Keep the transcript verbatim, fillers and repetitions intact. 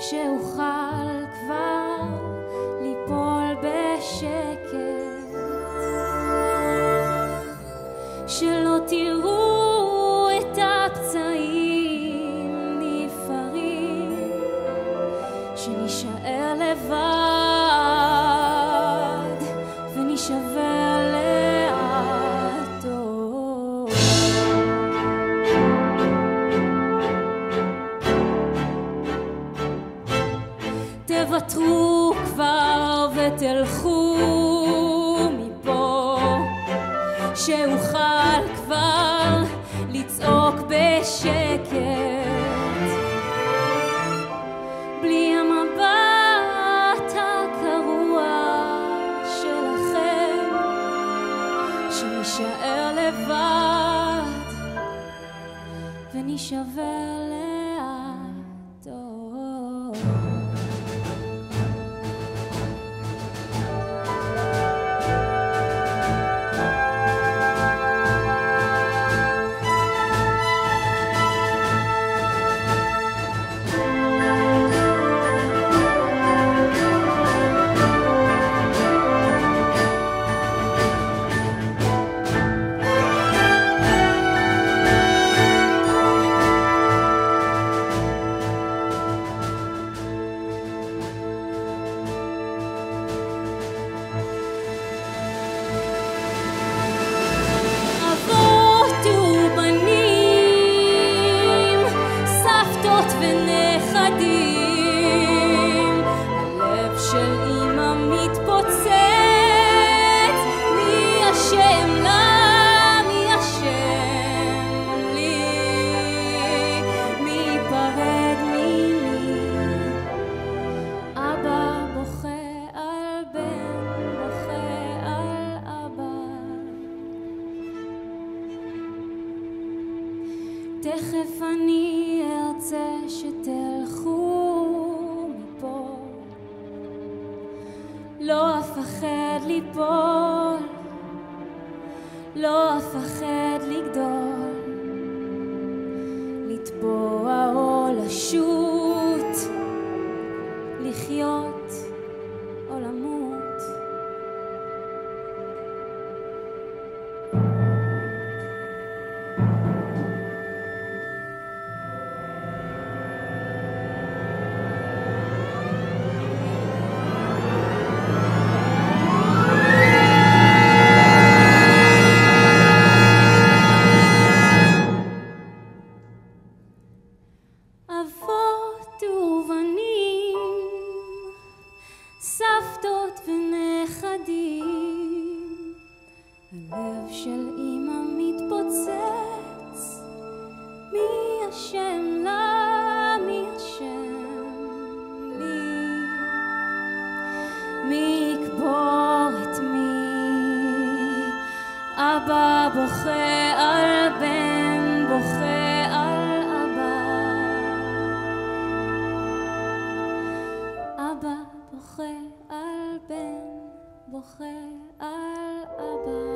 שאוכל כבר ליפול בשקט, שלא תראו את הפצעים נפערים, שנשאר לבד ונשבר לאטו. תוותרו כבר ותלכו מפה, שאוכל כבר לצעוק בשקט, בלי המבט הקרוע שלכם, שנשאר לבד ונשבר לאטו. תכף אני ארצה שתלכו מפה, לא אפחד ליפול, לא אפחד לגדול, לטבוע או לשוט, לחיות או למות. אבות ובנים, סבתות ונכדים, הלב של אמא מתפוצץ, מי אשם לה, מי אשם לי, מי יקבור את מי? אבא בוכה על בן, בוכה על אבא, אבא בוכה על בן, בוכה על אבא.